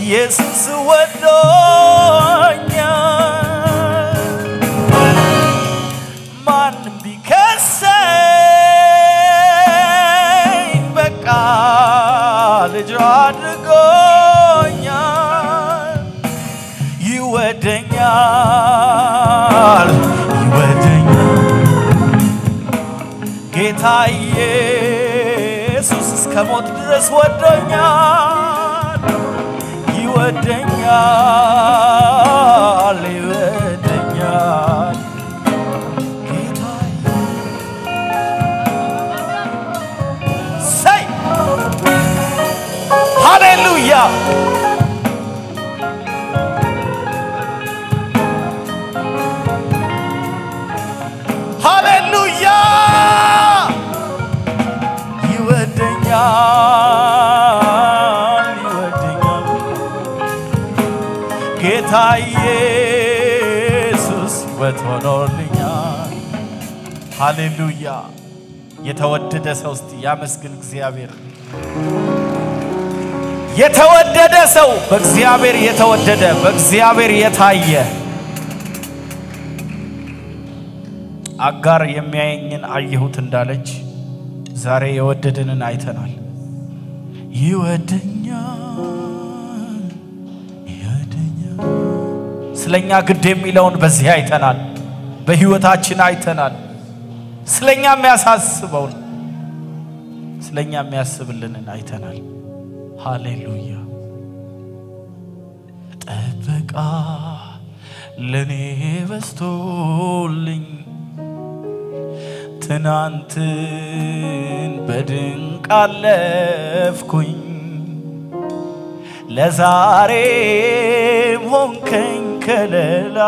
ኢየሱስ ወዶኛል ማንም ቢከሰኝ በቃ ልጅ አድርጎኛል ይወደኛል ጌታ ኢየሱስ እስከ ሞት ድረስ ወዶኛል ይወደኛል ጌታ say hallelujah hallelujah ጌታ ኢየሱስ ወቶኖልኛል ሃሌሉያ የተወደደ ሰው እስቲ ያመስግን እግዚአብሔር የተወደደ ሰው በእግዚአብሔር የተወደደ በእግዚአብሔር የታየ አጋር የሚያየኝን አየሁት እንዳለች ዛሬ የወደደንን አይተናል ይወደኛል ስለኛ ግድ የሚለውን በዚህ አይተናል በህይወታችን አይተናል ስለኛ የሚያሳስበው ስለኛ የሚያስብልንን አይተናል ሃሌሉያ ጥበቃ ለኔ በስቶልኝ ትናንትን በድንቅ አለፍኩኝ ለዛሬም ሆንከኝ ከለላ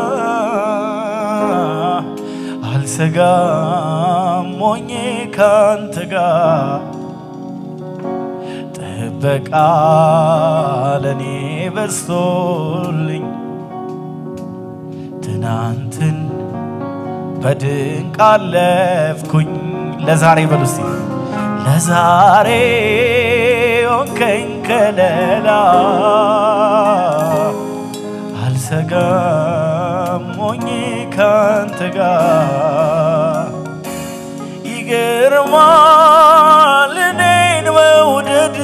አልሰጋም ሞኜ ካንተ ጋር ጥበቃ ለኔ በስቶልኝ ትናንትን በድንቅ አለፍኩኝ ለዛሬ በሉሲ ለዛሬ ሆንከኝ ከለላ አልሰጋም ሞኜ ካንተ ጋር ይገርማል እኔን መውደድ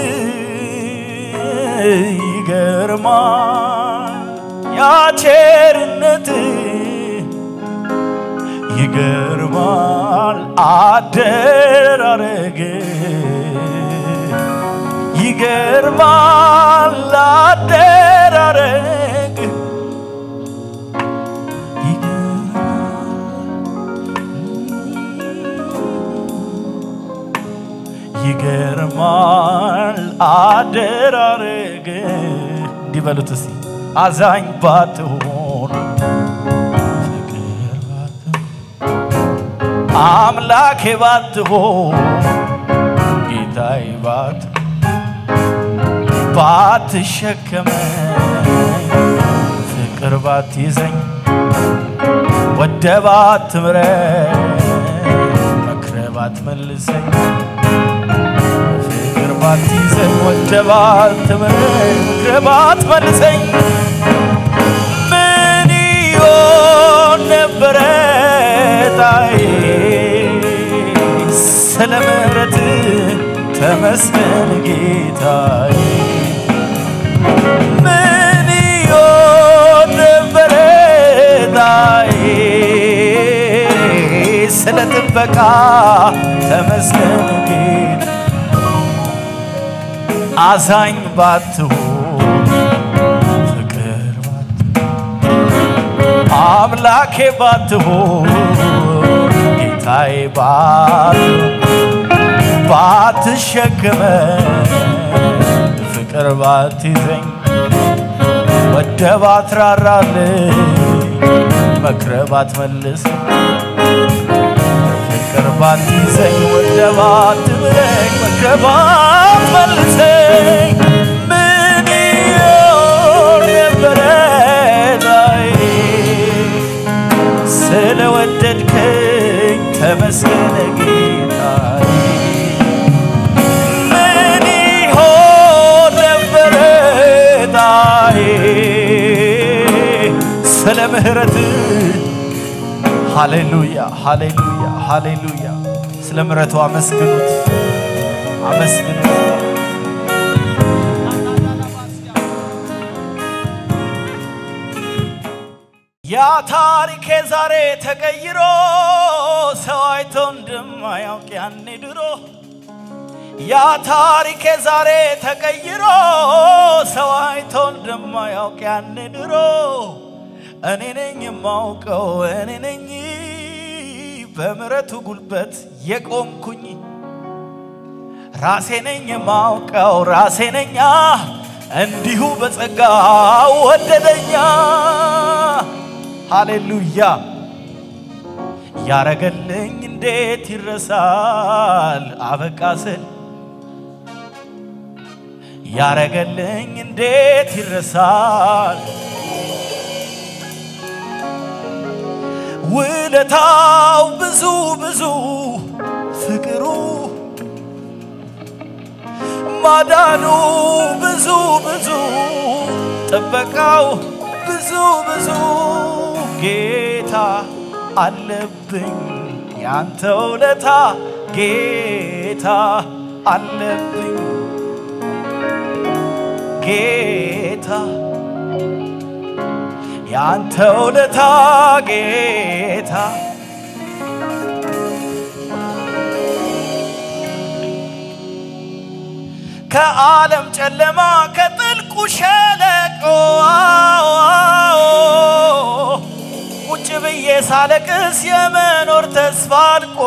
ይገርማል ያ ቸርነት ይገርማል አደራረግ ይገርማል አደራረግ ይገርማል አደራረግ እንዲበሉት እስቲ አዛኝ ባትሆን አምላኬ ባትሆን ጌታዬ ባትሸከመኝ ፍቅር ባትይዘኝ ወደ ባትምረኝ መክረህ ባትመልሰኝ ፍቅር ባትይዘኝ ወደ ባትምረኝ መክረህ ባትመልሰኝ ምን ይሆን ነበረ ታዬ ስለ ምሕረትህ ተመስገን ጌታዬ ምን ይሆን ነበረ ታዬ ስለ ጥበቃ ተመስገን ጌታ አዛኝ ባትሆን ፍቅር ባትሆን አምላኬ ባትሆን ጌታዬ ባትሸከመኝ ፍቅር ባትይዘኝ ወደ ባትራራልኝ መክረህ ባትመልሰኝ ፍቅር ባትይዘኝ ወደ ባትምረኝ መክረህ ባትመልሰኝ ምን ይሆን ነበረ ታዬ ስለወደድከኝ ተመስገን ጌታዬ ምን ይሆን ነበረ ምህረት ሃሌሉያ ሃሌሉያ ሃሌሉያ ስለ ምህረቱ አመስግኑት አመስግኑት ያ ታሪኬ ዛሬ ተቀይሮ ሰው አይቶ እንደማያውቅ ያኔ ድሮ ያ ታሪኬ ዛሬ ተቀይሮ ሰው አይቶ እንደማያውቅ ያኔ ድሮ እኔ ነኝ የማውቀው እኔ ነኝ በምህረቱ ጉልበት የቆምኩኝ ራሴ ነኝ የማውቀው ራሴ ነኝ እንዲሁ በጸጋው ወደደኛ ሃሌሉያ ያረገልኝ እንዴት ይረሳል አበቃስል ያረገልኝ እንዴት ይረሳል ውለታው ብዙ ብዙ ፍቅሩ ማዳኑ ብዙ ብዙ ጥበቃው ብዙ ብዙ ጌታ አለብኝ ያንተ ውለታ ጌታ አለብኝ ጌታ ያንተ ውለታ ጌታ ከዓለም ጨለማ ከጥልቁ ሸለቆ ቁጭ ብዬ ሳለቅስ የመኖር ተስፋ አልቆ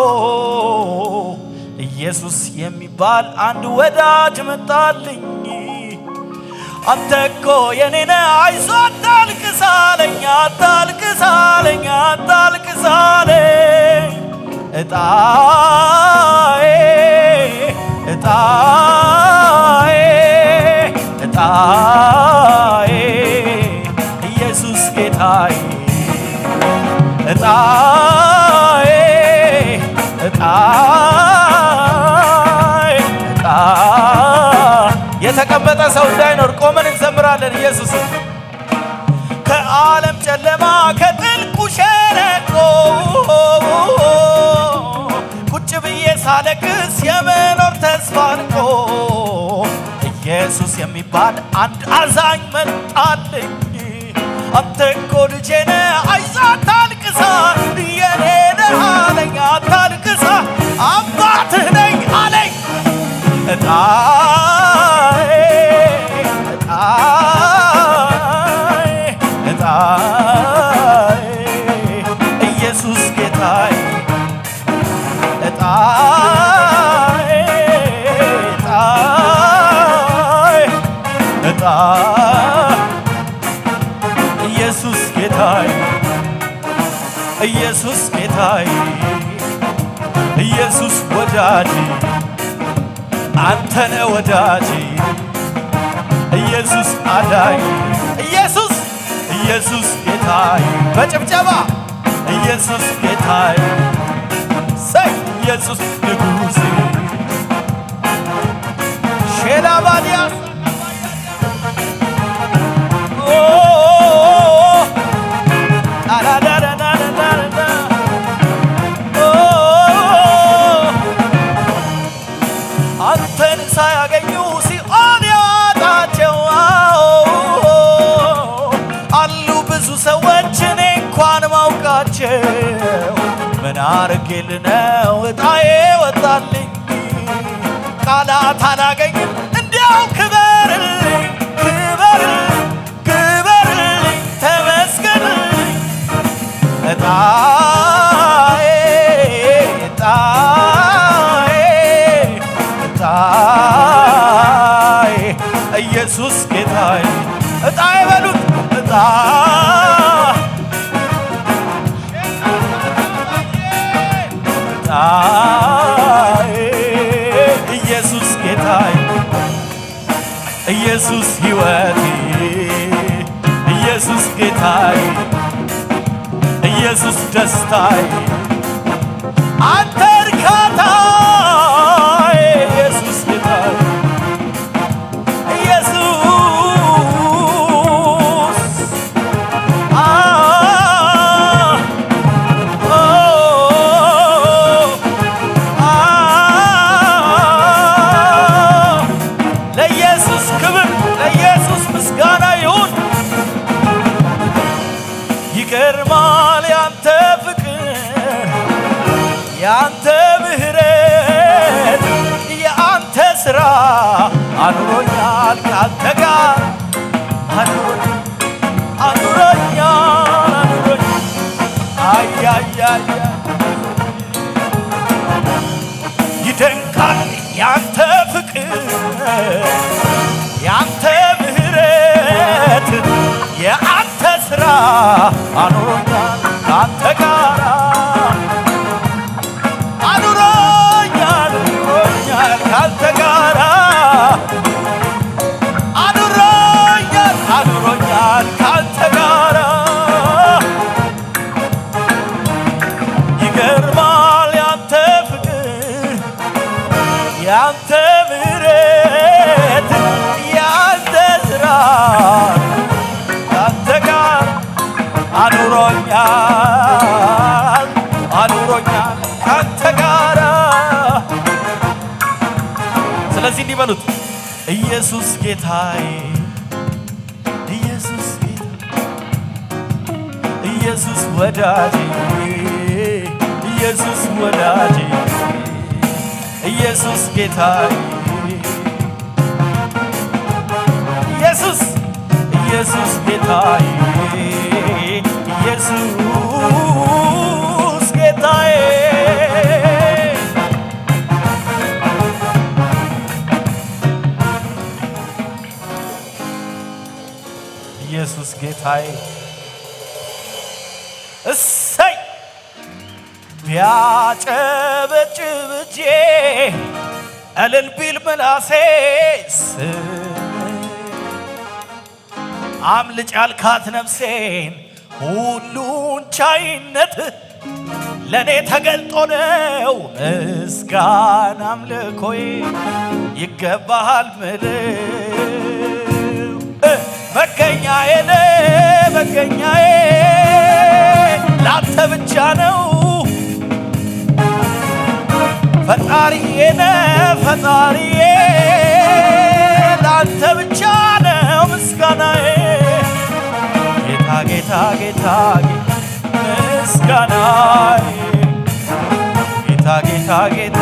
ኢየሱስ የሚባል አንድ ወዳጅ መጣልኝ አንተ እኮ የኔ ነህ አይዞህ አታልቅስ አለኝ አታልቅስ አለኝ አታልቅስ አለኝ እጣዬ እጣዬ እጣዬ ኢየሱስ ጌታዬ እጣዬ እጣዬ እጣ የተቀመጠ ሰው እንዳይኖር ቆመን እንዘምራለን ኢየሱስ ከዓለም ጨለማ ከጥልቁ ሸለቆ ቁጭ ብዬ ሳለቅስ የመኖር ተስፋ አልቆ ኢየሱስ የሚባል አንድ አዛኝ መጣልኝ አንተ እኮ ልጄ ነህ አይዞህ አታልቅስ የኔ ነህ አለኝ አታልቅስ አባትህ ነኝ አለኝ እጣዬ እጣዬ እጣዬ ኢየሱስ ጌታዬ እጣዬ እጣዬ እጣዬ ኢየሱስ ጌታዬ ኢየሱስ ጌታዬ ኢየሱስ ወዳጄ አንተ ነህ ወዳጄ ኢየሱስ አዳኝ ኢየሱስ ኢየሱስ ጌታዬ በጭብጨባ ኢየሱስ ጌታዬ ሰይ ኢየሱስ ንጉሴ ሼላባዲያ አንተን ሳያገኙ ሲኦል ያጣቸው አሉ ብዙ ሰዎች እኔ እንኳን ማውቃቸው ምን አርጌልህ ነው እጣዬ ወጣልኝ ቃላት አላገኝም እንዲያው ክበርልኝ ክበርልኝ ክበርልኝ ተመስገንልኝ እጣዬ እጣዬ እጣዬ ኢየሱስ ጌታዬ እጣዬ በሉት እጣ እጣዬ ኢየሱስ ጌታዬ ኢየሱስ ሕይወቴ ኢየሱስ ጌታዬ ኢየሱስ ደስታዬ አንተ እርካታዬ ኢየሱስ ጌታዬ ኢየሱስ ምህረት ያንተ ስራ አኑሮኛል ካንተ ጋር አኑሮኛል አይ ይደንቃል ያንተ ፍቅር ያንተ ምህረት ያንተ ስራ አኑሮኛል ካንተ ጋር አኑሮኛል ካንተ ጋር አኑሮኛል ካንተ ጋር ይገርማል ያንተ ፍቅር ያንተ ምህረት ያንተ ስራ ካንተ ጋር አኑሮኛል ካንተ ጋር ስለዚህ እንዲበሉት ኢየሱስ ጌታዬ ኢየሱስ ወዳጄ ኢየሱስ ወዳጄ ኢየሱስ ጌታዬ ኢየሱስ ጌታዬ ኢየሱስ ጌታዬ ኢየሱስ ጌታዬ እሰይ ቢያጨበጭብጄ እልል ቢል ምላሴ አምልጭ ያልካት ነፍሴን ሁሉን ቻይነት ለኔ ተገልጦ ነው ምስጋና አምልኮዬ ይገባሃል ምለው መገኛዬ ላንተ ብቻ ነው ፈጣሪዬ ላንተ ብቻ ነው ምስጋናዬ ጌታ ምስጋናዬ ጌታ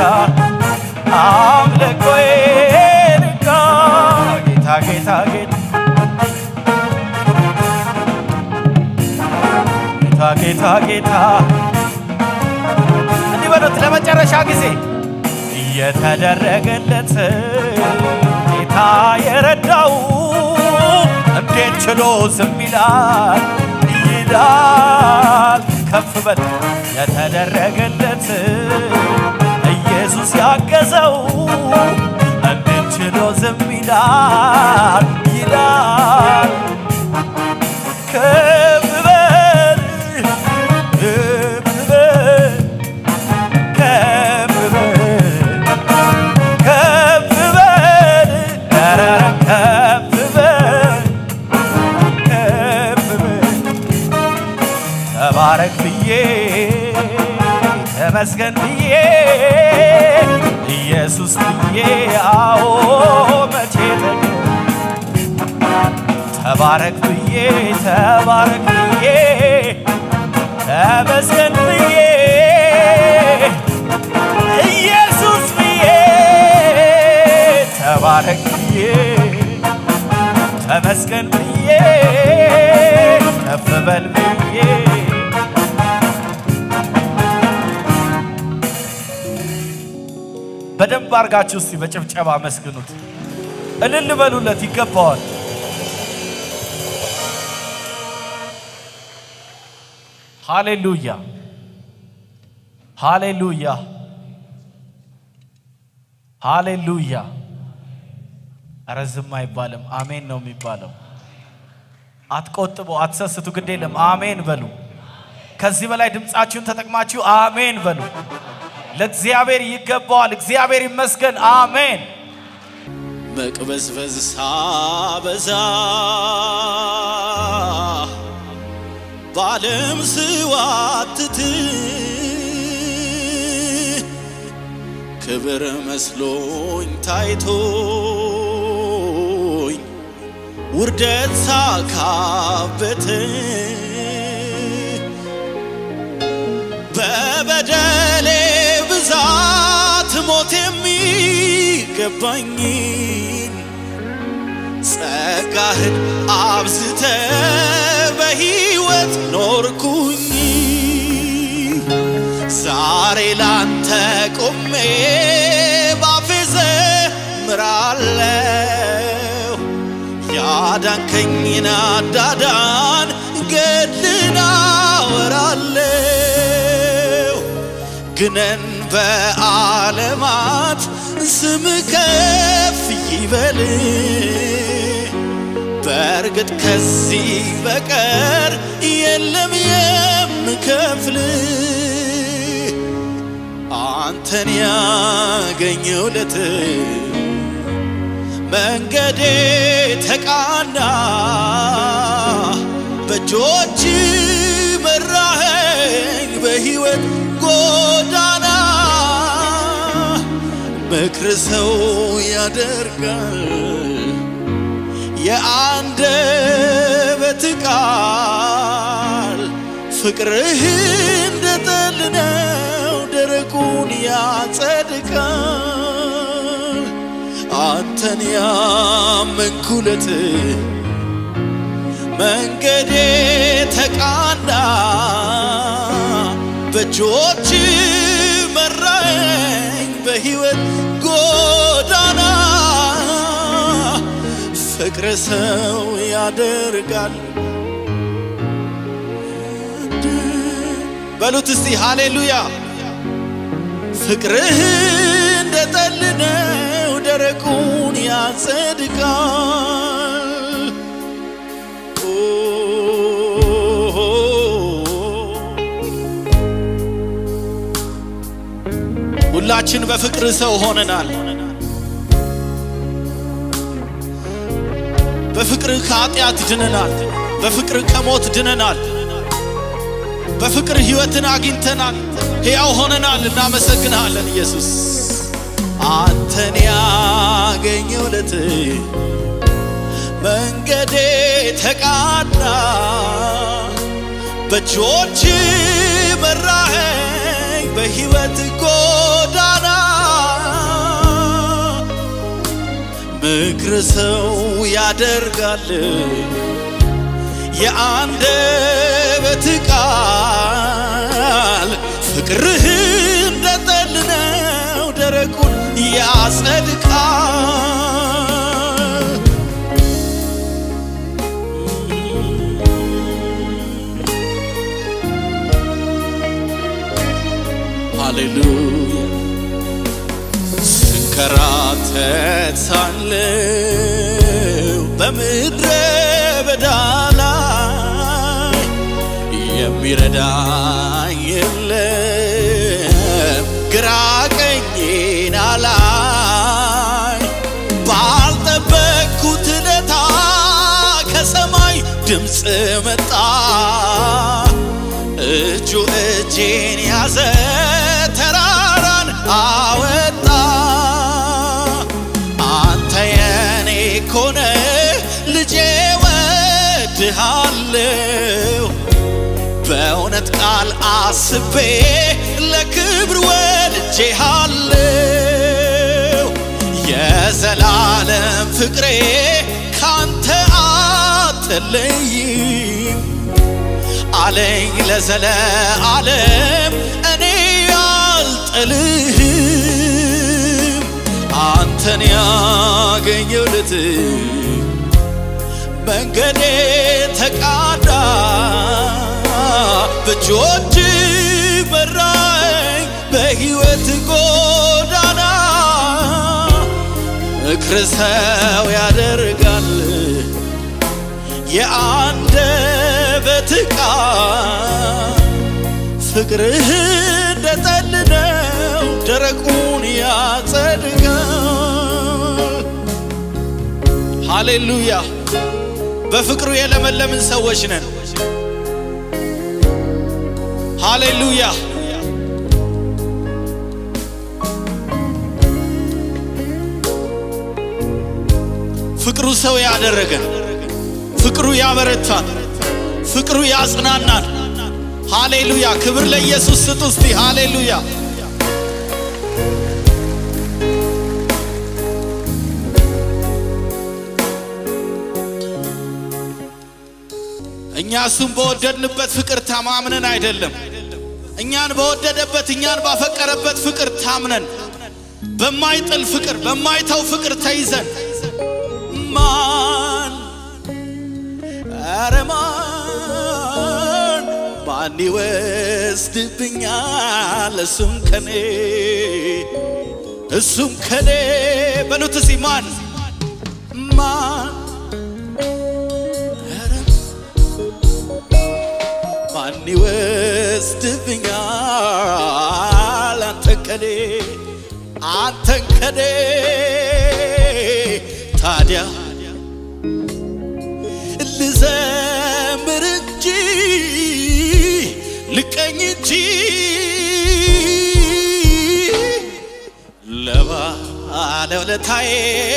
አምልኮዬ ጌታ እንዲህ በሉት ለመጨረሻ ጊዜ የተደረገለት ጌታ የረዳው እንዴት ችሎ ዝም ይላል ከፍ በል የተደረገለት ኢየሱስ ያገዘው እንዴት ችሎ ዝም ይላል ከፍ በል ተባረክ ብዬ ተመስገን ብዬ ኢየሱስ ብዬ አዎ መቼ ተባረክ ብዬ ተመስገን ብዬ ኢየሱስ ብዬ ተባረክ ብዬ ተመስገን ብዬ ከፍ በል ብዬ በደንብ አርጋችሁ እስቲ በጭብጨባ መስግኑት እልል በሉለት ይገባዋል ሃሌሉያ አረዝም አይባልም አሜን ነው የሚባለው አትቆጥቡ አትሰስቱ ግድ የለም አሜን በሉ ከዚህ በላይ ድምጻችሁን ተጠቅማችሁ አሜን በሉ ለእግዚአብሔር ይገባዋል እግዚአብሔር ይመስገን አሜን መቅበዝበዝ ሳበዛ ባለም ስዋትት ክብር መስሎኝ ታይቶኝ ውርደት ሳካበት በበደሌ ብዛት የገባኝ ጸጋህን አብዝተ በሕይወት ኖርኩኝ ዛሬ ላንተ ቆሜ ባፌ ዘምራለሁ ያዳንከኝን አዳዳን ገድልን አወራለሁ ግነን በዓለማት ስም ከፍ ይበል በርግጥ ከዚህ በቀር የለም የምከፍል አንተን ያገኘሁለት መንገዴ ተቃና በእጆች መራኸኝ በሕይወት ጎዳና ምክር ሰው ያደርጋል የአንደበት ቃል ፍቅርህ እንደ ጠል ነው ደረቁን ያጸድቃል አንተን ያመንኩለት መንገዴ ተቃና በእጆች መራኸኝ በሕይወት ጎዳና ፍቅር ሰው ያደርጋል በሉት እስቲ ሃሌሉያ ፍቅርህ እንደ ጠል ነው ደረቁን ያጸድቃል ሁላችን በፍቅር ሰው ሆነናል በፍቅር ከኃጢአት ድነናል በፍቅር ከሞት ድነናል በፍቅር ሕይወትን አግኝተናል ሕያው ሆነናል እናመሰግናለን ኢየሱስ አንተን ያገኘሁለት መንገዴ ተቃና በእጆች መራኸኝ በሕይወት ጎዳና ምክር ሰው ያደርጋል የአንደበት ቃል ፍቅርህ እንደ ጠል ነው ደረቁን ያጸድቃል ሃሌሉያ ስንከራተት ሳለሁ በምድረ በዳ ላይ የሚረዳኝ የለም ግራ ቀኜን አላይ ባልጠበቅኩት ዕለት ከሰማይ ድምፅ መጣ እጁ እጄን ያዘ ተራራን አወጣ አንተ የኔ ኮነ ልጄ ወድሃለሁ በእውነት ቃል አስቤ ለክብር ወድጄሃለሁ የዘላለም ፍቅሬ ካንተ አትለይም አለኝ ለዘለዓለም እኔ አልጥልህም አንተን ያገኘሁለት መንገዴ ተቃና በእጆች መራኸኝ በሕይወት ጎዳና ምክር ሰው ያደርጋል የአንደበት ቃል ፍቅርህ እንደ ጠል ነው ደረቁን ያጸድቃል ሃሌሉያ በፍቅሩ የለመለምን ሰዎች ነን ሃሌሉያ ፍቅሩ ሰው ያደረገን ፍቅሩ ያበረታን ፍቅሩ ያጽናናን ሃሌሉያ ክብር ለኢየሱስ ስጡ እስቲ ሃሌሉያ እኛ እሱን በወደድንበት ፍቅር ተማምነን አይደለም እኛን በወደደበት እኛን ባፈቀረበት ፍቅር ታምነን በማይጥል ፍቅር በማይተው ፍቅር ተይዘን ማን አረማን ማን ይወስድብኛል እሱም ከኔ በሉት ሲማን ማን ማን ይወስድብኛል አንተን ከኔ ታዲያ ልዘምር እንጂ ልቀኝ እንጂ ለባለውለታዬ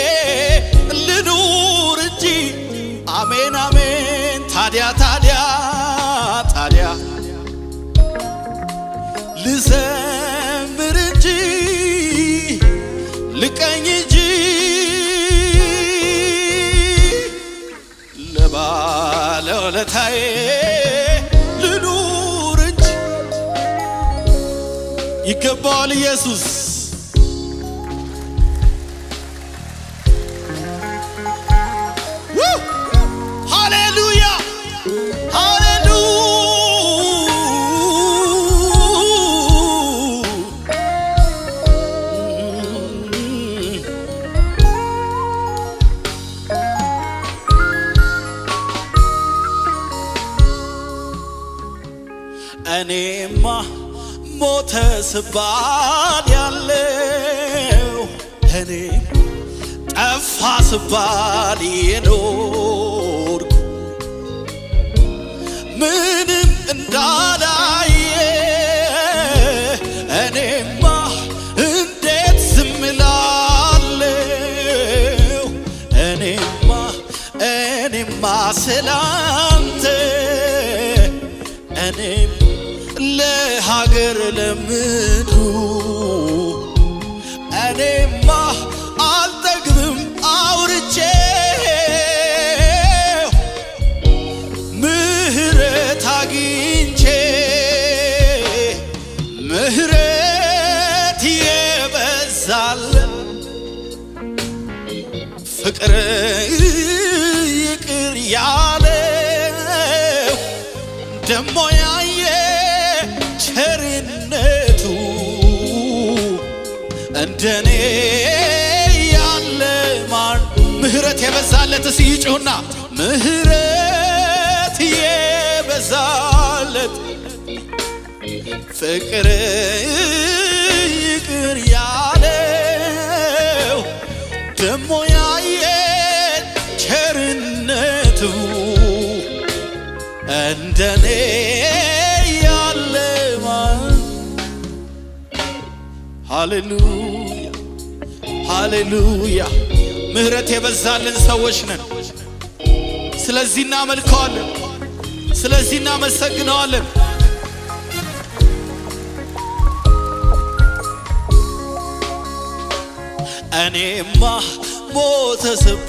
ልኑር እንጂ አሜን አሜን ታዲያ ልዘምር እንጂ ልቀኝ እንጂ ለባለውለታዬ ልኑር እንጂ ይገባዋል ኢየሱስ ሃሌሉያ እኔማ ሞተ ስባል ያለው እኔ ጠፋ ስባል የኖርኩ ምንም እንዳላየ እኔማ እንዴት ዝም እላለሁ እኔማ ስላንተ እኔም ለሀገር ለምድሩ እኔማ አልጠግብም አውርቼ ምህረት አግኝቼ ምህረት የበዛለት ፍቅር ይቅር ያለው ደሞ ያየ ቸርነቱ እንደኔ ያለ ማን ምህረት የበዛለት ሲጩና ምህረት የበዛለት ፍቅር ይቅር ያለው ደሞ ያየ ቸርነቱ እንደኔ ያለ ማን ሃሌሉያ ሃሌሉያ ምህረት የበዛልን ሰዎች ነን ስለዚህ እናመልከዋለን ስለዚህ እናመሰግነዋለን እኔማ ሞተ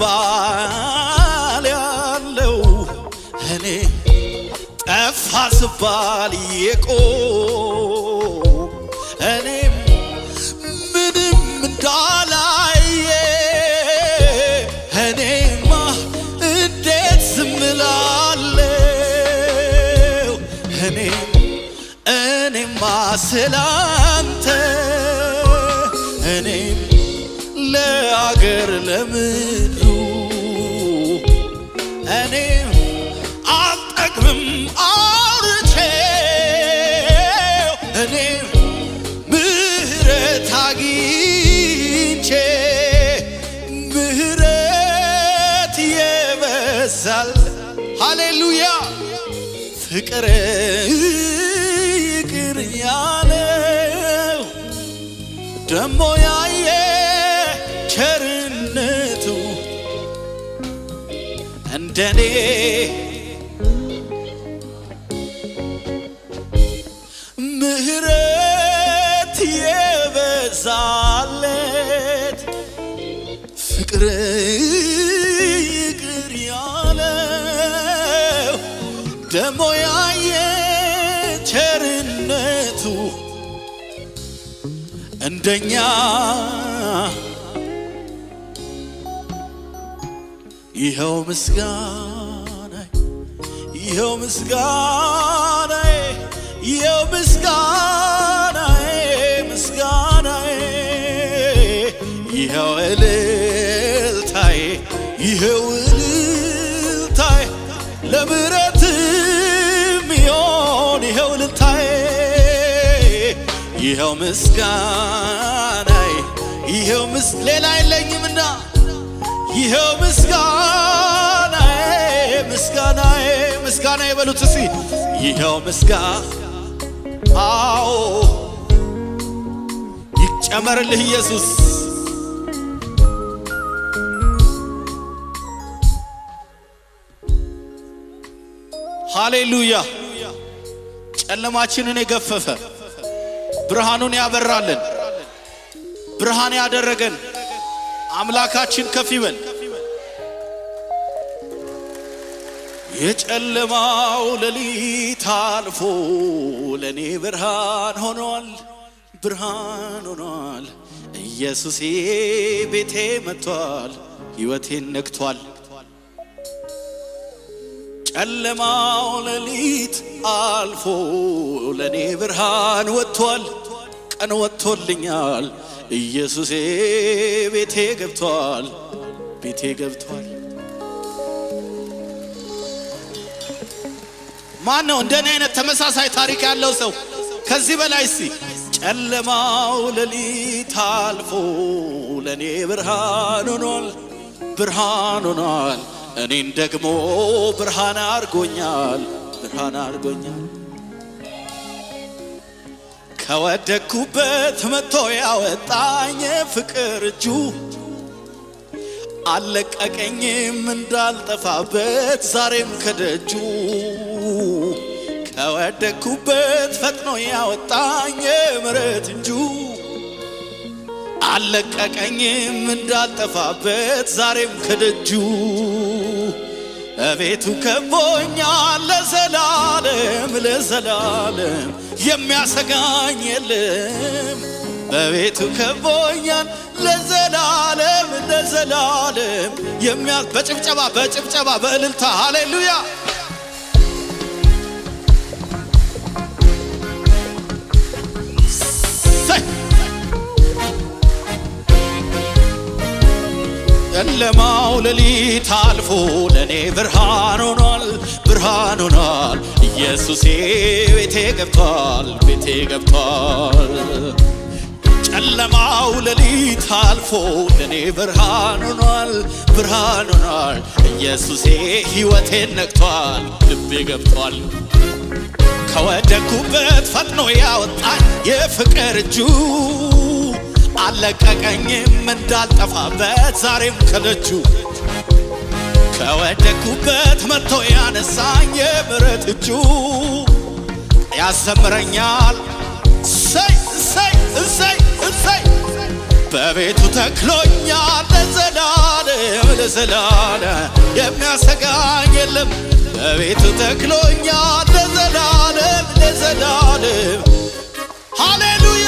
ስባል ያለው እኔ ጠፋ ስባል የቆም እኔም ምንም እንዳላየ እኔማ እንዴት ዝም እላለሁ እኔማ ስላንተ እኔም ለአገር ለምድሩ እኔም አልጠግብም አውርቼ እኔም ምህረት አግኝቼ ምህረት የበዛል ሃሌሉያ ፍቅር ይቅር ያለው ደሞ ያየ ቸርነቱ እንደኔ ምህረት የበዛለት ፍቅር ይቅር ያለው እንደኛ ይኸው ምስጋና ይኸው ምስጋና ይኸው ምስጋና ምስጋና ይኸው እልልታዬ ይኸው እልልታዬ ለምሕረትም ይሆን ይኸው እልልታዬ ይኸው ምስጋና ይኸው ሌላ የለኝምና ይኸው ምስጋና ምስጋና ምስጋና ይበሉት እስቲ ይኸው ምስጋና አዎ ይጨመርልህ ኢየሱስ ሃሌሉያ ጨለማችንን የገፈፈ ብርሃኑን ያበራልን ብርሃን ያደረገን አምላካችን ከፍ ይበል የጨለማው ሌሊት አልፎ ለኔ ብርሃን ሆኗል ኢየሱስ ቤቴ መጥቷል ሕይወቴን ነክቷል ጨለማው ሌሊት አልፎ ለኔ ብርሃን ወጥቷል ቀን ወጥቶልኛል ኢየሱስ ቤቴ ገብቷል ማን ነው እንደኔ አይነት ተመሳሳይ ታሪክ ያለው ሰው ከዚህ በላይ እስቲ ጨለማው ሌሊት አልፎ ለኔ ብርሃን ሆኗል እኔን ደግሞ ብርሃን አርጎኛል ከወደኩበት መጥቶ ያወጣኝ ፍቅር እጁ አለቀቀኝም እንዳልጠፋበት ዛሬም ከደጁ ከወደኩበት ፈጥኖ ያወጣኝ ምሕረት እጁ አለቀቀኝም እንዳልጠፋበት ዛሬም ከደጁ እቤቱ ከቦኛል ለዘላለም የሚያሰጋኝ የለም በቤቱ ከቦኛል ለዘላለም በጭብጨባ በእልልታ ሃሌሉያ ጨለማው ሌሊት አልፎ ለኔ ብርሃን ሆኗል ኢየሱስ ቤቴ ገብቷል ጨለማው ሌሊት አልፎ ለኔ ብርሃን ሆኗል ኢየሱስ ሕይወቴን ነክቷል ልቤ ገብቷል ከወደኩበት ፈጥኖ ያወጣኝ የፍቅር እጁ አለቀቀኝም እንዳልጠፋበት ዛሬም ከደጁ ከወደኩበት መጥቶ ያነሳኝ የምሕረት እጁ ያዘምረኛል እሰይ በቤቱ ተክሎኛል ለዘላለም የሚያሰጋኝ የለም በቤቱ ተክሎኛል ለዘላለም ሃሌሉያ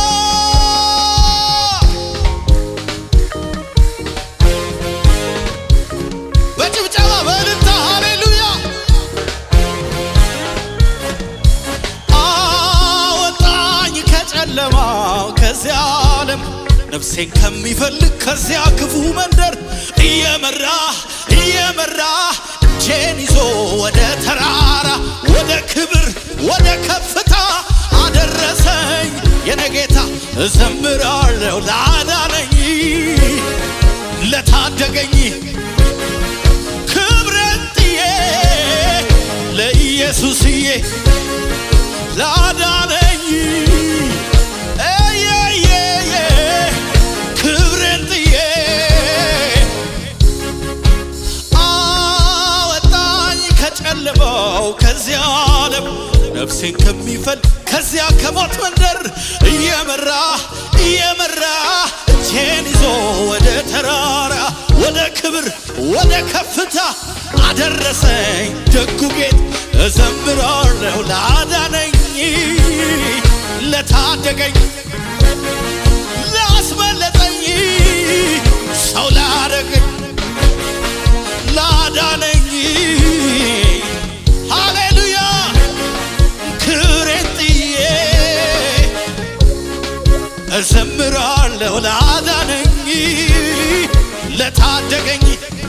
በጭብጨባ በእልልታ ሃሌሉያ አወጣኝ ከጨለማው ከዚያ ዓለም ነፍሴን ከሚፈልግ ከዚያ ክፉ መንደር እየመራ እጄን ይዞ ወደ ተራራ ወደ ክብር ወደ ከፍታ አደረሰኝ የኔ ጌታ እዘምራለሁ ላዳነኝ ለታደገኝ ክብሬን ጥዬ ለኢየሱስዬ ላዳነኝ ክብሬን ጥዬ አወጣኝ ከጨለማው ከዚያ ዓለም ነፍሴን ከሚፈልግ ከዚያ ከሞት መንደር እየመራ እጄን ይዞ ወደ ተራራ ወደ ክብር ወደ ከፍታ አደረሰኝ ደጉ ጌታ እዘምራለሁ ላዳነኝ ለታደገኝ ላስመለጠኝ ሰው ላረገኝ ላዳነኝ ሃሌሉያ ክብሬትዬ እዘምራለሁ ላዳነኝ ለታደገኝ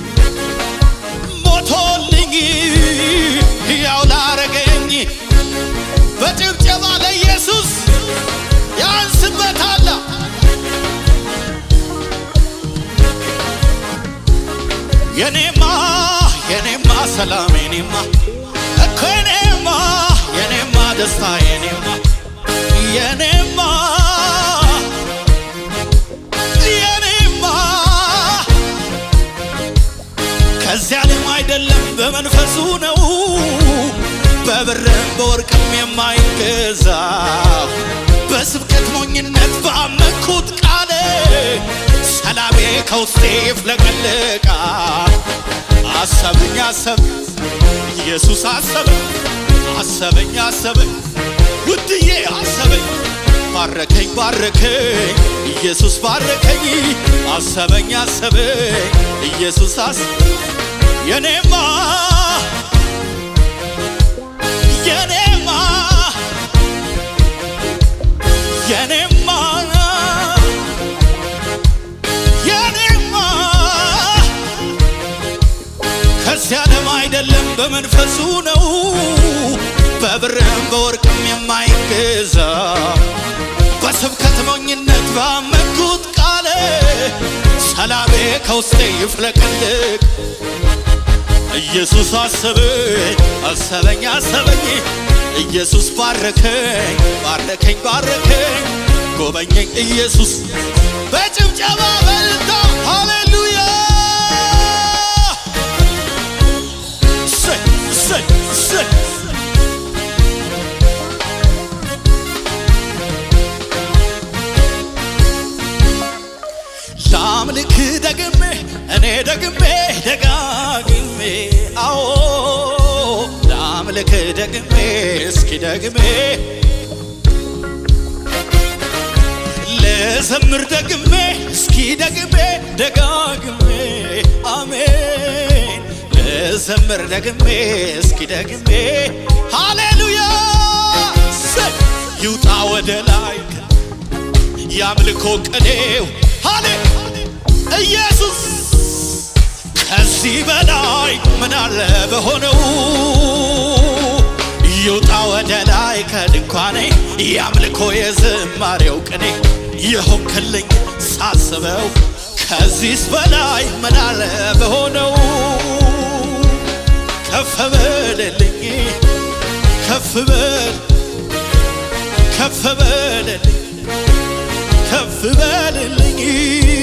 ሞቶልኝ ያው ላረገኝ በጭብጨባ ለኢየሱስ ያንስበታል የኔማ ሰላም የኔማ እኮ የኔማ ደስታ የኔማ ከዚያ ዓለም አይደለም በመንፈሱ ነው በብርም በወርቅም የማይገዛ በስብከት ሞኝነት ባመንኩት ቃል ሰላሜ ከውስጤ ይፍለቀለቃ አሰበኝ ኢየሱስ አሰበኝ ውድዬ አሰበኝ ባረከኝ ኢየሱስ ባረከኝ አሰበኝ ኢየሱስ የኔማ ከዚያ ዓለም አይደለም በመንፈሱ ነው በብርም በወርቅም የማይገዛ በስብከት ሞኝነት ባመንኩት ቃል ሰላሜ ከውስጤ ይፍለቀለቅ ኢየሱስ አሰበኝ ኢየሱስ ባረከኝ ጎበኘኝ ኢየሱስ በጭብጨባ በልታ ሃሌሉያ ላምልክ ደግሜ ደጋግሜ አዎ ላምልክ ደግሜ እስኪ ደግሜ ልዘምር ደግሜ እስኪ ደግሜ ደጋግሜ አሜን ልዘምር ደግሜ እስኪ ደግሜ ሃሌሉያ ይውጣ ወደ ላይ ያምልኮ ቅኔው ኢየሱስ ከዚህ በላይ ምን አለ በሆነው ይውጣ ወደ ላይ ከድንኳኔ ያምልኮ የዝማሬው ቅኔ የሆንክልኝ ሳስበው ከዚህ በላይ ምን አለ በሆነው ከፍ በልልኝ ከፍ በልልኝ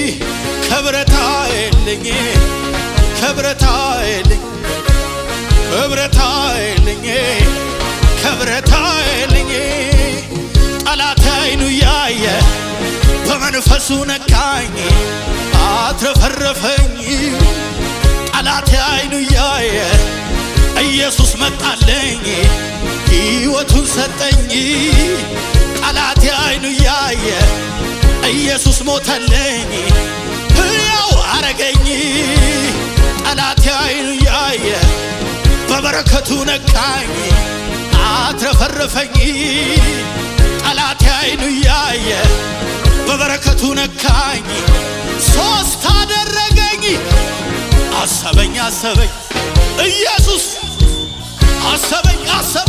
ክብረታይልኝ ጠላት አይኑ ያየ በመንፈሱ ነካኝ አትረፈረፈኝ ጠላት አይኑ ያየ ኢየሱስ መጣልኝ ሕይወቱን ሰጠኝ ጠላት አይኑ ያየ ኢየሱስ ሞተልኝ ሕያው አረገኝ ጠላት አይኑ ያየ በበረከቱ ነካኝ አትረፈረፈኝ ጠላት አይኑ ያየ በበረከቱ ነካኝ ሶስት አደረገኝ አሰበኝ ኢየሱስ አሰበኝ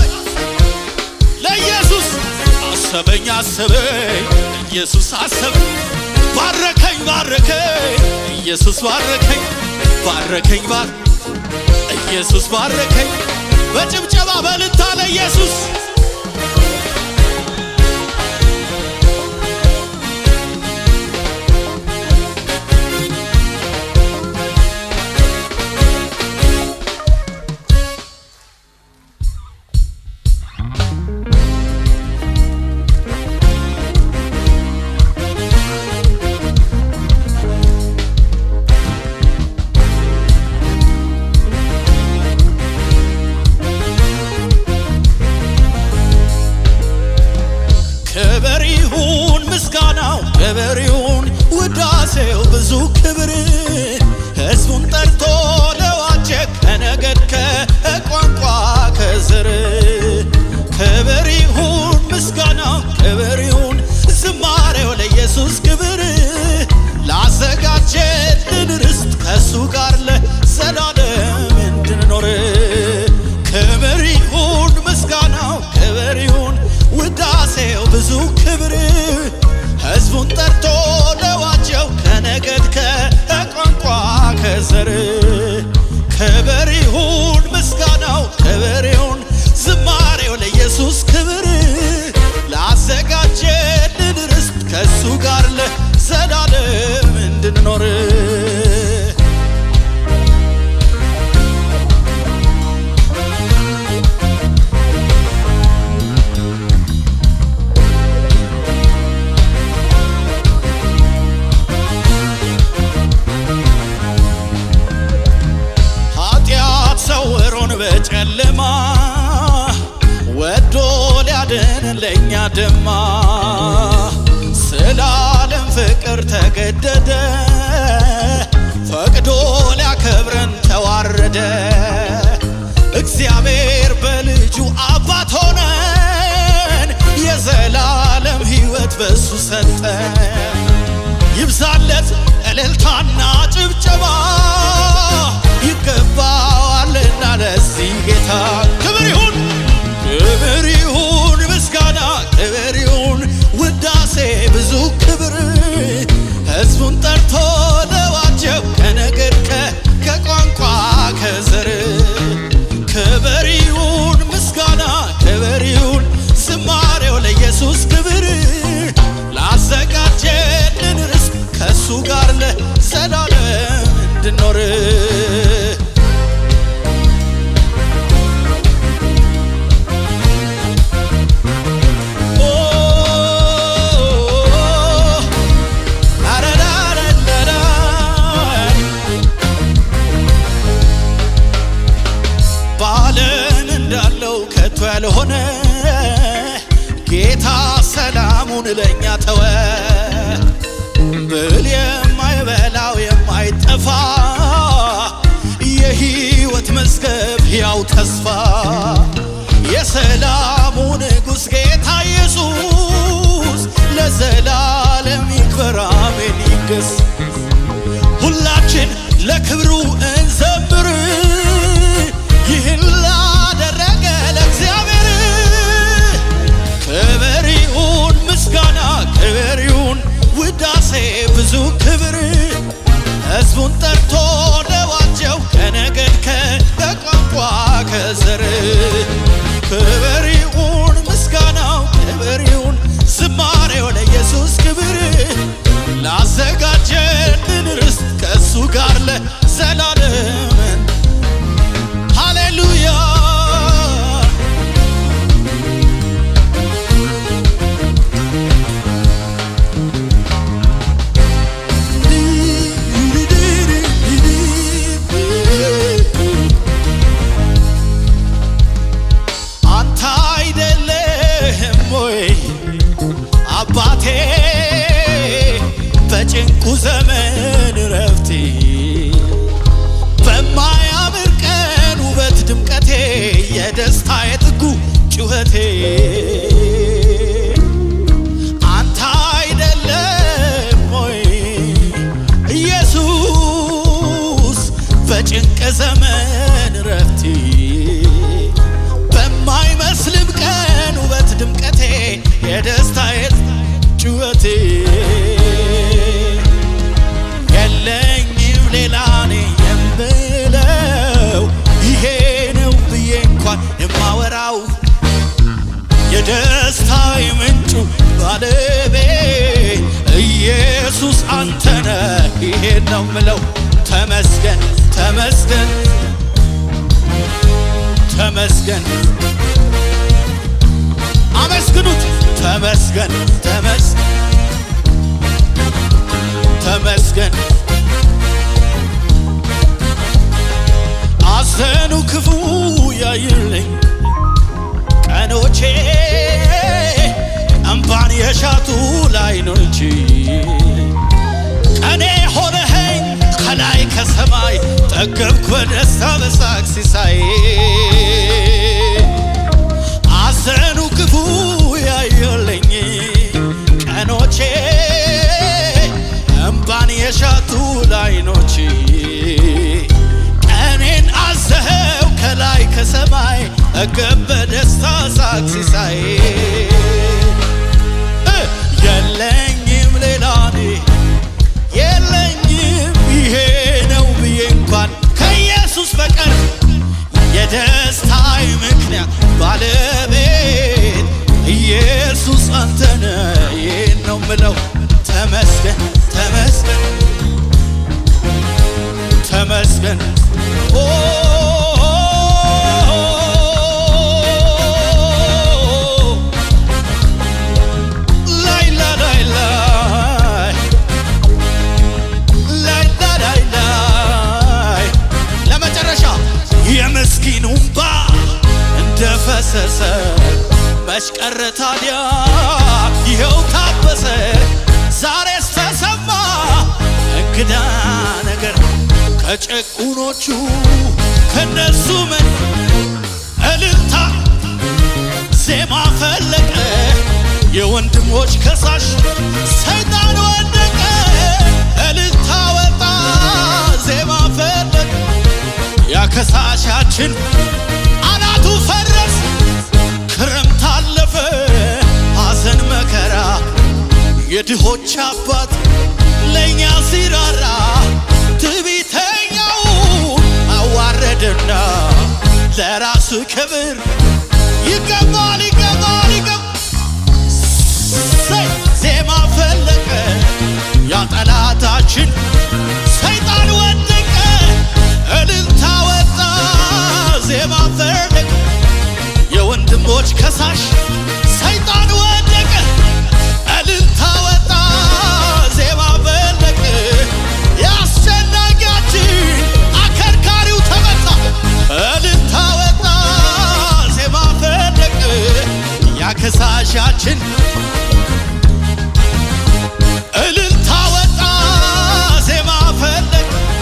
ለኢየሱስ አሰበኝ ኢየሱስ ባረከኝ ኢየሱስ ባረከኝ ኢየሱስ ባረከኝ በጭብጨባ በልታ ለኢየሱስ ብዙ ክብር ሕዝቡን ጠርቶ ለዋጀ ከነገድ ከቋንቋ ከዘር ክብር ይሁን ምስጋና ክብር ይሁን ዝማሬው ለኢየሱስ ክብር ላዘጋጀልን ርስት ከሱ ጋር ለዘላለም እንድንኖር ክብር ይሁን ምስጋናው ክብር ይሁን ውዳሴው ብዙ ክብር ሕዝቡን ጠርቶ ለዋጀው ከነገድ ከቋንቋ ከዘር ክብር ይሁን ምስጋናው ክብር ይሁን ዝማሬው ለኢየሱስ ክብር ላዘጋጀልን ርስት ከሱ ጋር ለዘላለም እንድንኖር በጨለማ ወዶ ሊያድን ለኛ ደማ ስላለም ፍቅር ተገደደ ፈቅዶ ሊያከብረን ተዋረደ እግዚአብሔር በልጁ አባት ሆነን የዘላለም ሕይወት በሱ ሰጠን ይብዛለት እልልታና ጭብጨባ ይገባዋልና ለዚህ ጌታ ክብር ይሁን ምስጋና ክብር ይሁን ውዳሴ ብዙ ክብር ሕዝቡን ጠርቶ ለዋጀው ከነገድ ከቋንቋ ከዘር ክብር ይሁን ምስጋና ክብር ይሁን ዝማሬው ለኢየሱስ ክብር ላዘጋጀልን ርስት ከሱ ጋር ለዘላለም እንድንኖር ያልሆነ ጌታ ሰላሙን ለኛ ተወ ብል የማይበላው የማይጠፋ የሕይወት መዝገብ ሕያው ተስፋ የሰላሙ ንጉሥ ጌታ ኢየሱስ ለዘላለም ይክበር አሜን ይገስ ሁላችን ለክብሩ እንዘምር ይህን ላደረገ ለእግዚአብሔር ክብር ይሁን ምስጋና ክብር ይሁን ውዳሴ ብዙ ክብር ሕዝቡን ጠርቶ ለዋጀው ከነገድ ከቋንቋ ከዘር ክብር ይሁን ምስጋናው ክብር ይሁን ዝማሬው ለኢየሱስ ክብር ላዘጋጀልን ርስት ከሱ ጋር ለዘላለም ሃሌሉያ አንተ አይደለህም ወይ አባቴ በጭንቁ ዘመን ረፍቴ በማያምር ቀን ውበት ድምቀቴ የደስታ የጥጉ ጩኸቴ አንተ አይደለም ወይ ኢየሱስ በጭንቅ ዘመን ረፍቴ በማይመስልም ቀን ውበት ድምቀቴ የደስታ ጩኸቴ የለኝም ሌላ የምለው ይሄ ነው ብዬ እንኳን የማወራው የደስታዬ ምንጩ ባለቤት ኢየሱስ አንተ ነህ ይሄ ነው ምለው ተመስገን ተመስገን ተመስገን አመስግኑት ተመስገን ተመስገን ተመስገን አዘኑ ክፉ ያይልኝ ቀኖቼ እንባን የሻቱ ላይኖቼ ቀኔ ሆነ ጠገብኩ በደስታ በሳቅ ሲሳይ አዘኑ ክፉ ያየለኝ ቀኖቼ እምባን የሻቱ ላይኖቼ ቀኔን አዘኸው ከላይ ከሰማይ ጠገብኩ በደስታ ሳቅ ሲሳይ የለኝም ሌላኔ የለኝም ይሄ ነው ብዬ እንኳን ከኢየሱስ በቀር የደስታዬ ምክንያት ባለቤት ኢየሱስ አንተ ነህ ይሄን ነው ምለው ተመስገን ተመስገን ተመስገን የምስኪኑን ባ እንደፈሰሰ መሽቀረ ታዲያ ይኸው ታበሰ ዛሬስ ተሰማ እንግዳ ነገር ከጨቁኖቹ ከነሱ ምን እልልታ ዜማ ፈለቀ የወንድሞች ከሳሽ ሰይጣን ወደቀ እልልታ ወጣ ዜማ ፈለቀ ያከሳሻችን አናቱ ፈረስ ክረምት አለፈ ሐዘን መከራ የድሆች አባት ለኛ ሲራራ ትዕቢተኛው አዋረደና ለራሱ ክብር ይገባል ይገባል ዜማ ፈለቀ ያ ጠላታችን ሰይጣን ወደቀ እልልታ ወጣ ዜማ ፈለቀ የወንድሞች ከሳሽ ሰይጣን ወደቀ እልልታ ወጣ ዜማ ፈለቀ ያስጨናቂያችን አከርካሪው ተመታ እልልታ ወጣ ዜማ ፈለቀ ያከሳሻችን እልልታ ወጣ ዜማ ፈለቀ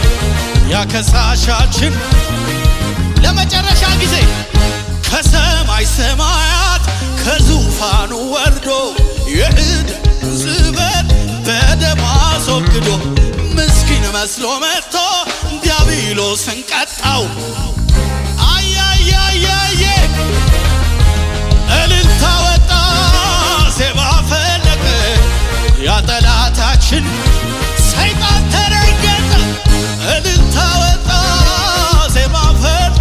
ያከሳሻችን ለመጨረሻ ጊዜ ከሰማይ ሰማያት ከዙፋኑ ወርዶ የዕድ ዝበት በደም አስወግዶ ምስኪን መስሎ መጥቶ ዲያብሎስን ቀጣው አያያያየ እልልታ ወጣ ዜማ ፈለቀ ያ ጠላታችን ሰይጣን ተረገጠ እልልታ ወጣ ዜማ ፈለቀ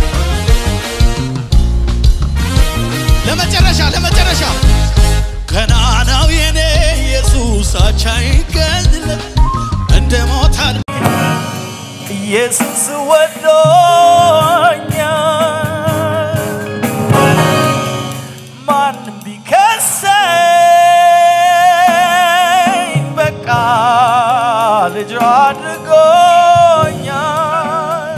ለመጨረሻ ገናናው የኔ ኢየሱስ አቻ ይገኝለት እንደ ሞታል ኢየሱስ ወዶኛል ማንም ቢከሰኝ በቃ ልጅ አድርጎኛል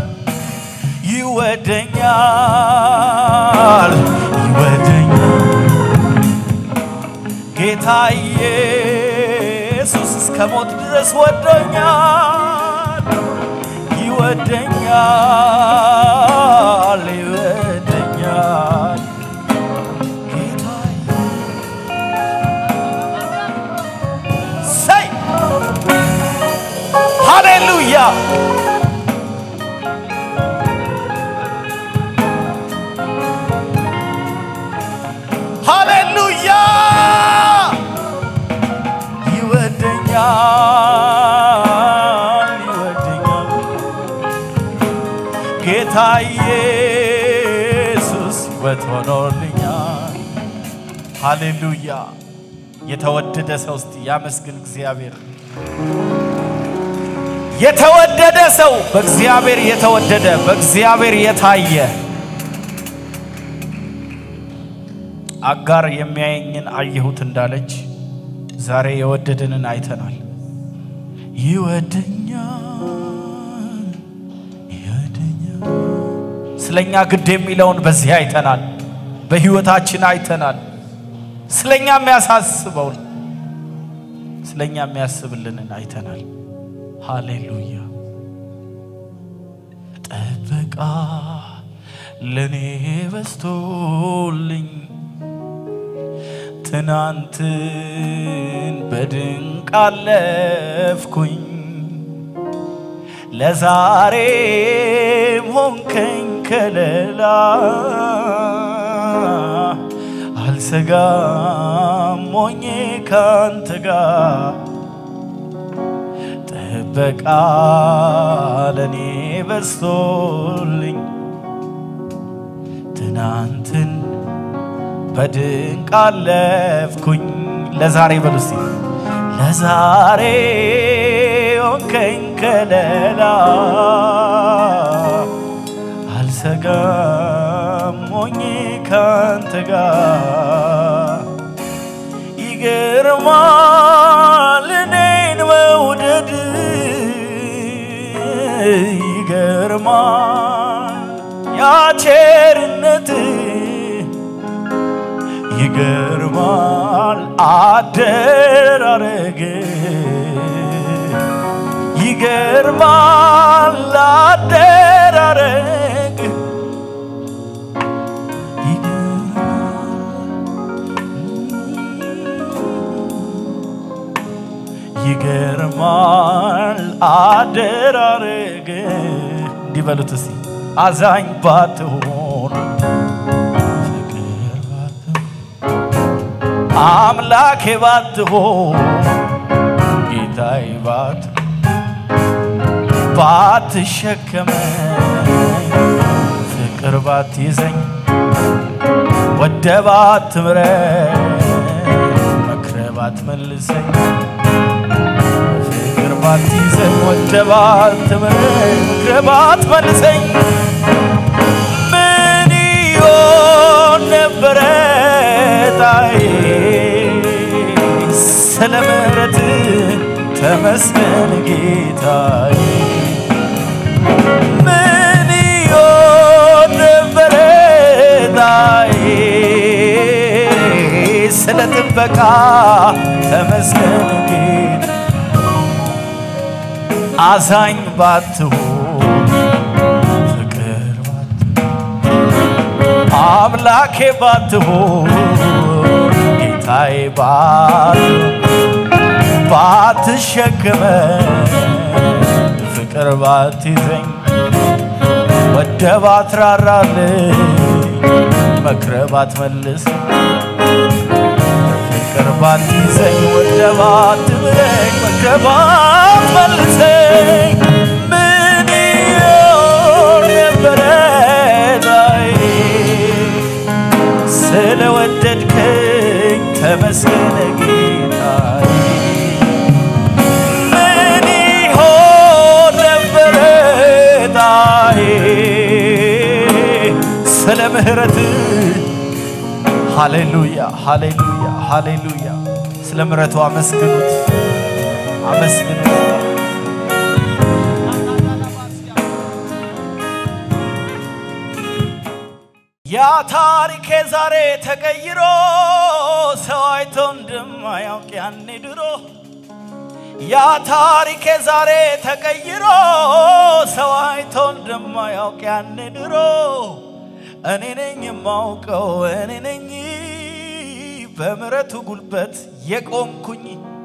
ይወደኛል ጌታ ኢየሱስ እስከ ሞት ድረስ ወዶኛል ይወደኛል ጌታ say hallelujah hallelujah ጌታ ኢየሱስ ወቶኖልኛል ሃሌሉያ የተወደደ ሰው እስቲ ያመስግን እግዚአብሔር የተወደደ ሰው በእግዚአብሔር የተወደደ በእግዚአብሔር የታየ አጋር የሚያየኝን አየሁት እንዳለች ዛሬ የወደደንን አይተናል ይወደኛል ስለኛ ግድ የሚለውን በዚህ አይተናል በህይወታችን አይተናል ስለኛ የሚያሳስበው ስለኛ የሚያስብልንን አይተናል ሃሌሉያ ለኔ በስቶልኝ ትናንትን በድንቅ አለፍኩኝ ለዛሬም ሆንከኝ ከለላ አልሰጋም ሞኜ ካንተ ጋር ጥበቃ ለኔ በስቶልኝ ትናንትን በድንቅ አለፍኩኝ ለዛሬ በሉሲ ለዛሬ ሆንከኝ ከለላ አልሰጋም ሞኜ ካንተ ጋር ይገርማል እኔን መውደድ ይገርማል ያ ቸርነት ይገርማል አደራረግ ይገርማል አደራረግ ይገርማል አደራረግ እንዲበሉት እስቲ አዛኝ ባትሆን አምላኬ ባትሆን ጌታዬ ባትሸከመኝ ፍቅር ባትይዘኝ ወደ ባትምረኝ መክረህ ባትመልሰኝ ፍቅር ባትይዘኝ ወደ ባትምረኝ መክረህ ባትመልሰኝ ምን ይሆን ነበረ ጣዬ ስለ ምሕረትህ ተመስገን ጌታዬ ምን ይሆን ነበረ ጣዬ ስለ ጥበቃ ተመስገን ጌታ አዛኝ ባትሆን ፍቅር አምላኬ ባትሆን ጌታዬ ባትሸከመኝ ፍቅር ባትይዘኝ ወደ ባትራራልኝ መክረህ ባትመልሰኝ ፍቅር ባትይዘኝ ወደ ባትምረኝ መክረህ ባትመልሰኝ ምን ይሆን ነበረ ጣዬ ስለወደድከኝ ተመስገን ጌታዬ ምን ይሆን ነበረ ጣዬ ስለ ምሕረትህ ሃሌሉያ ሃሌሉያ ሃሌሉያ ስለ ምሕረቱ አመስግኑት አመስግኑት ያ ታሪኬ ዛሬ ተቀይሮ ሰው አይቶ እንደማያውቅ ያኔ ድሮ ያ ታሪኬ ዛሬ ተቀይሮ ሰው አይቶ እንደማያውቅ ያኔ ድሮ እኔ ነኝ የማውቀው እኔ ነኝ በምሕረቱ ጉልበት የቆምኩኝ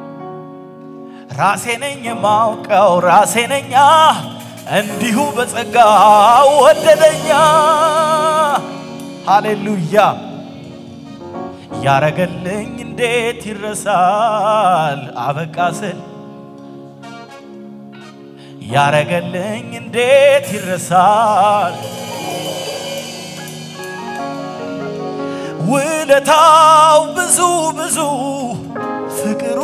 ራሴ ነኝ የማውቀው ራሴ ነኝ እንዲሁ በጸጋ ወደደኛ ሃሌሉያ ያረገልኝ እንዴት ይረሳል አበቃ ስል ያረገልኝ እንዴት ይረሳል ውለታው ብዙ ብዙ ፍቅሩ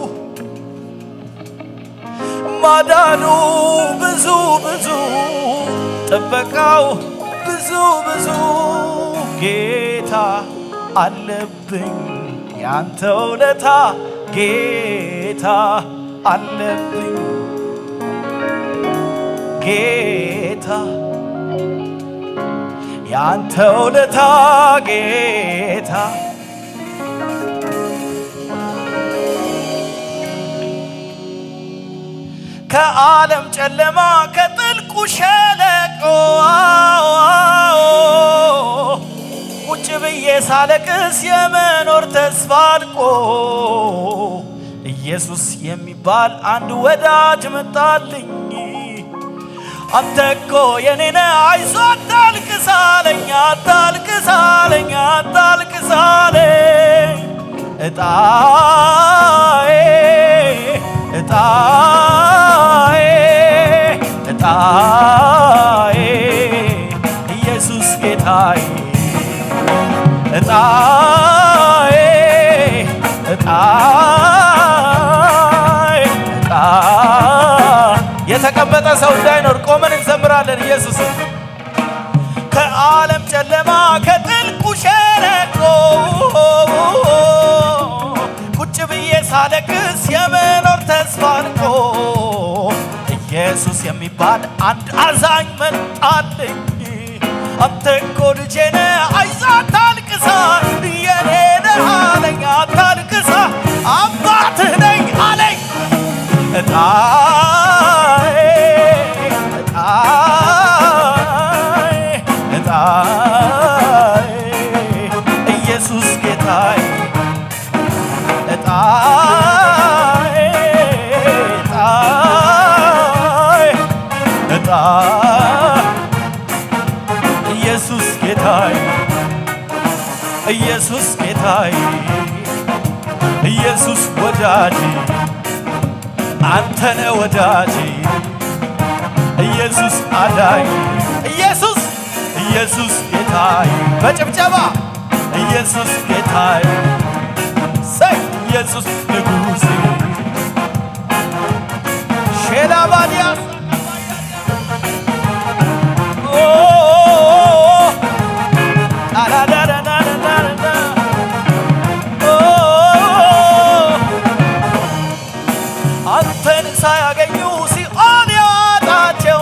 ማዳኑ ብዙ ብዙ ጥበቃው ብዙ ብዙ ጌታ አለብኝ ያንተ ውለታ ጌታ አለብኝ ጌታ ያንተ ውለታ ጌታ ከዓለም ጨለማ ከጥልቁ ሸለቆ ቁጭ ብዬ ሳለቅስ የመኖር ተስፋ አልቆ ኢየሱስ የሚባል አንድ ወዳጅ መጣልኝ አንተ እኮ የኔ ነህ አይዞህ አታልቅስ አለኝ አታልቅስ አለኝ አታልቅስ አለኝ እጣዬ እጣዬ እጣዬ ኢየሱስ ጌታዬ እጣዬ እጣዬ እጣ የተቀመጠ ሰው እንዳይኖር ቆመን እንዘምራለን ኢየሱስ ከዓለም ጨለማ ከጥልቁ ሸለቆ ቁጭ ብዬ ሳለቅስ የመኖር ተስፋ አልቆ ኢየሱስ የሚባል አንድ አዛኝ መጣልኝ አንተ እኮ ልጄ ነህ አይዞህ አታልቅስ የኔ ነህ አለኝ አታልቅስ አባትህ ነኝ አለኝ እጣዬ እጣዬ እጣዬ ኢየሱስ ጌታዬ እጣዬ እጣዬ እጣዬ ኢየሱስ ጌታዬ ኢየሱስ ጌታዬ ኢየሱስ ወዳጄ አንተ ነህ ወዳጄ ኢየሱስ አዳኝ ኢየሱስ ኢየሱስ ጌታዬ በጭብጨባ ኢየሱስ ጌታዬ ሰይ ኢየሱስ ንጉሴ ሼላባዲያስ አንተን ሳያገኙ ሲኦል ያጣቸው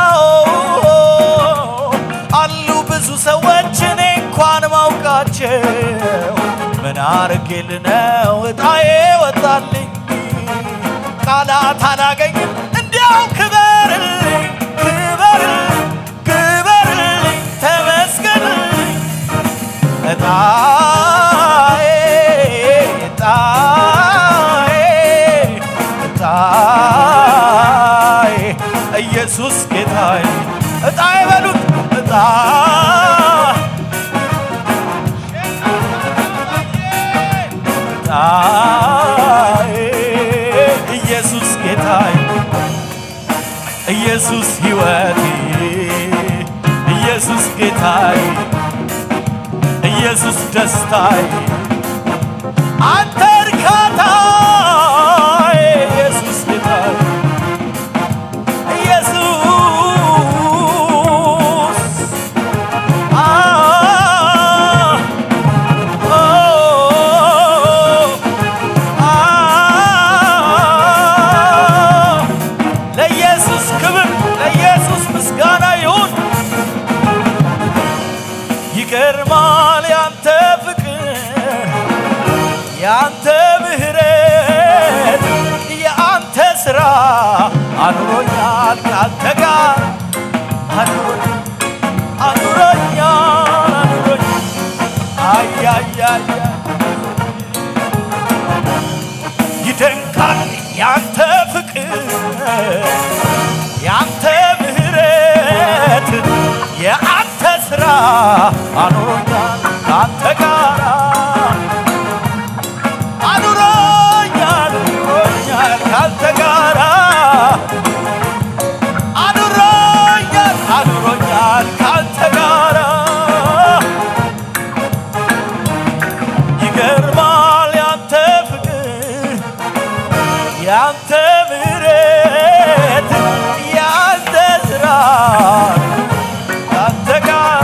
አሉ ብዙ ሰዎች እኔ እንኳን ማውቃቸው ምን አርጌልህ ነው እጣዬ ወጣልኝ ቃላት አላገኝም እንዲያው ክበርልኝ ክበርልኝ ክበርልኝ ተመስገንልኝ እጣዬ እጣዬ እጣዬ ኢየሱስ ጌታዬ እጣዬ በሉት እጣ እጣዬ ኢየሱስ ጌታዬ ኢየሱስ ሕይወቴ ኢየሱስ ጌታዬ ኢየሱስ ደስታዬ አንተ እርካታዬ ኢየሱስ ጌታዬ ለኢየሱስ ክብር ለኢየሱስ ምስጋና ይሁን ይገርማል ያንተ ፍቅር ያንተ ምህረት ያንተ ሥራ አኑሮኛል ካንተ ጋር አኑሮኛል አያያያ ይደንቃል ያንተ ፍቅር ያንተ ምህረት ያንተ ሥራ አኑሮኛል ካንተ ጋር አኑሮኛል ካንተ ጋር አኑሮኛል ካንተ ጋር ይገርማል ያንተ ፍቅር ያንተ ምህረት ያንተ ሥራ ካንተ ጋር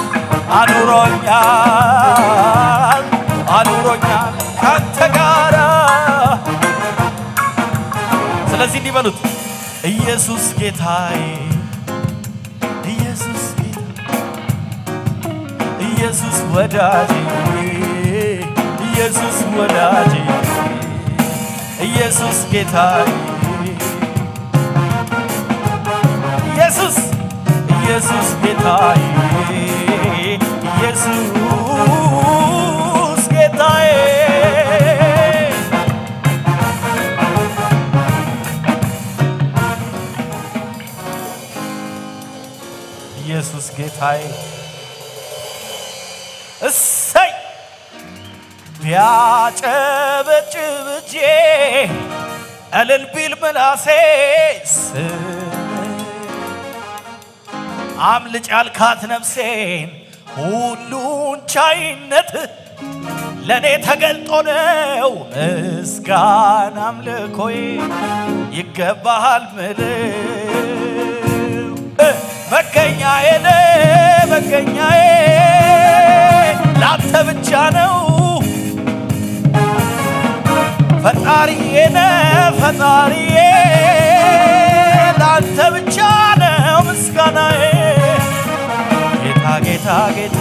አኑሮኛል ካንተ ጋር ስለዚህ እንዲህ በሉት ኢየሱስ ጌታዬ ኢየሱስ ጌታዬ ኢየሱስ ወዳጄ ኢየሱስ ወዳጄ ኢየሱስ ጌታዬ ኢየሱስ ጌታዬ ኢየሱስ ጌታዬ ኢየሱስ ጌታዬ እሰይ ቢያጨበጭብ እጄ እልል ቢል ምላሴ አምልጭ ያልካት ነፍሴን ሁሉን ቻይነት ለኔ ተገልጦ ነው ምስጋና አምልኮዬ ይገባሃል ምለው መገኛዬ መገኛዬ ላንተ ብቻ ነው ፈጣሪዬ ፈጣሪዬ ላንተ ብቻ ነው ምስጋናዬ ጌታ ጌታ ጌታ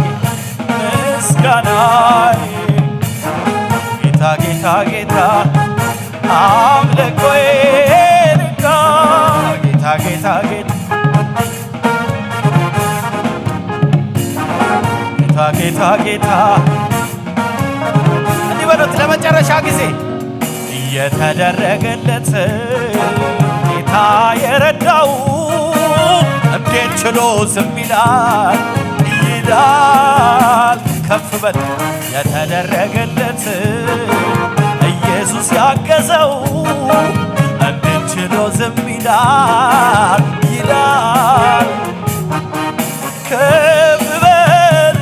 ምስጋናዬ ጌታ ጌታ ጌታ አምልኮዬ ጌታ ጌታ ጌታ ጌታ ጌታ እንዲህ በሉት ለመጨረሻ ጊዜ የተደረገለት ጌታ የረዳው እንዴት ችሎ ዝም ይላል ይላል ከፍ በል የተደረገለት ኢየሱስ ያገዘው እንዴት ችሎ ዝም ይላል ይላል ከፍ በል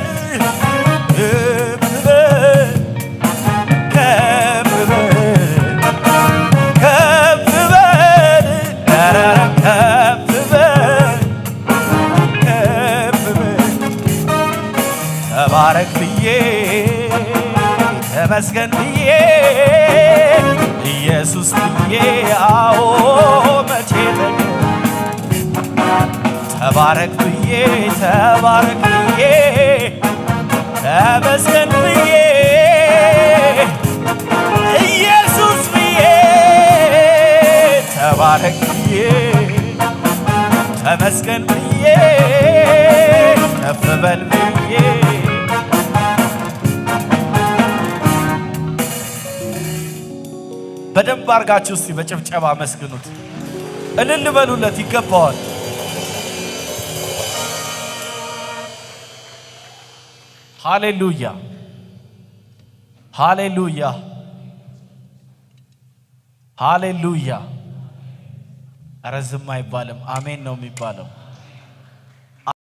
ተባረክ ብዬ ተመስገን ብዬ ኢየሱስ ብዬ አዎ መቼ ተባረክ ብዬ ተመስገን ብዬ ኢየሱስ ብዬ ተባረክ ብዬ ተመስገን ብዬ ከፍ በል ብዬ በደንብ አርጋችሁ እስቲ በጭብጨባ መስግኑት እልል በሉለት ይገባዋል ሃሌሉያ ሃሌሉያ ሃሌሉያ ኧረ ዝም አይባልም አሜን ነው የሚባለው